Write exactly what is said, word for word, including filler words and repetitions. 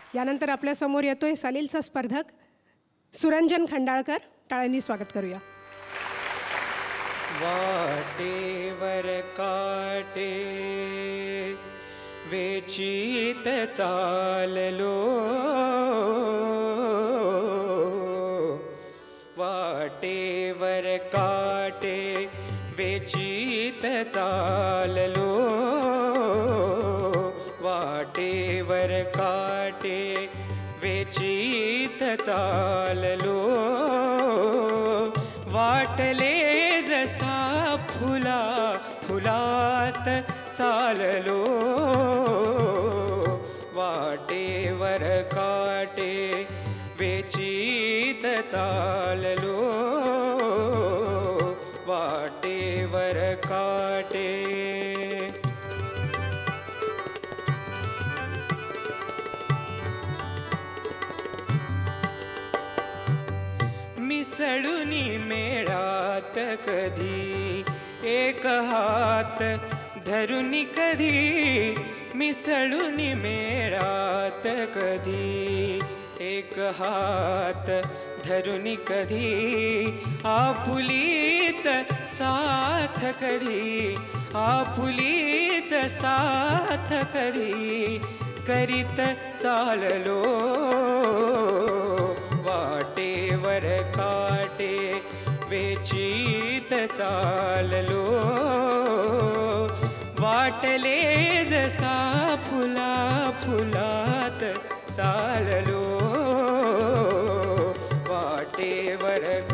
यानंतर आपल्यासमोर येतोय सलीलचा स्पर्धक सुरंजन खंडाळकर. टाळ्यांनी स्वागत करूया. वाटेवर काटे वेचीत चाललो, वाटेवर काटे वेचीत चाललो, वाटेवर काटे वेचीत चाललो, वाटले जसा फुला फुलात चाललो, वाटेवर काटे वेचीत चाललो, वाटेवर काटे. मिसळुनी मेळात कधी एक हात धरुनी कधी, मिसळुनी मेळात कधी एक हात धरुनी कधी, आपुलीच साथ कधी, आपुलीच साथ कधी करीत चाललो, वाटेवर काटे वेचीत चाललो, वाटले जसा फुला फुलात चाललो, वाटेवर